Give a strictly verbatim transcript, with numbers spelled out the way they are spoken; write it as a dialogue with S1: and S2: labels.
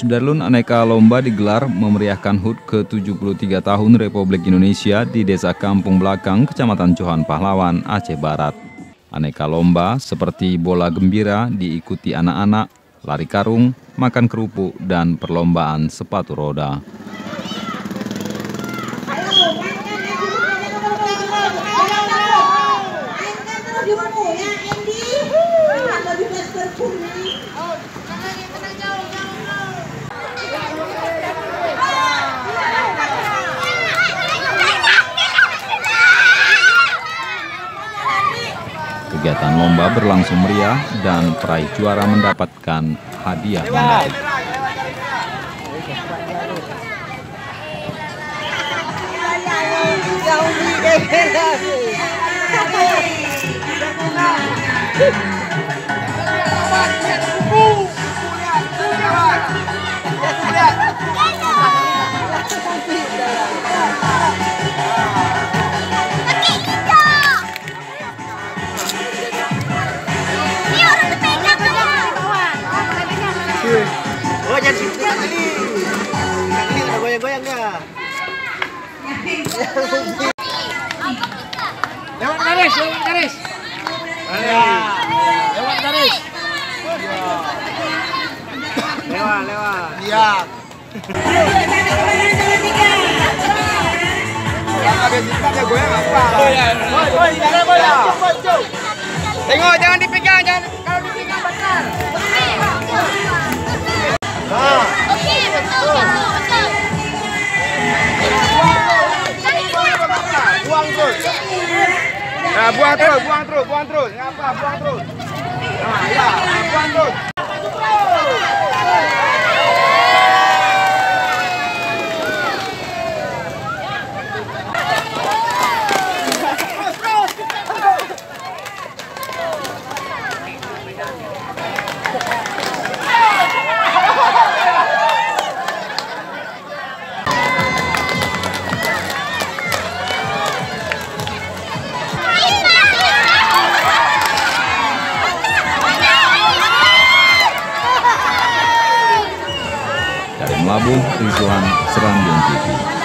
S1: Sudarlun, aneka lomba digelar memeriahkan H U T ke tujuh puluh tiga tahun Republik Indonesia di Desa Kampung Belakang, Kecamatan Cohan Pahlawan, Aceh Barat. Aneka lomba seperti bola gembira diikuti anak-anak, lari karung, makan kerupuk, dan perlombaan sepatu roda. Kegiatan lomba berlangsung meriah dan peraih juara mendapatkan hadiah menarik.
S2: Oh, jangan situ kali. Kali ada goyang-goyang enggak? Lewat garis, lewat garis. Lewat garis. Lewat, lewat. Iya. Yang ada di sana goyang apa? Goyang. Goyang, jangan goyang. Tengok, jangan dipegang, jangan kalau dipegang besar. Nah. Oke, betul, betul, betul. Buang terus. Nah, buang terus, buang terus, buang terus. Ngapa? Buang terus. Nah, ya, buang terus.
S1: Dari Melabuh, Rizwan, Serambion T V.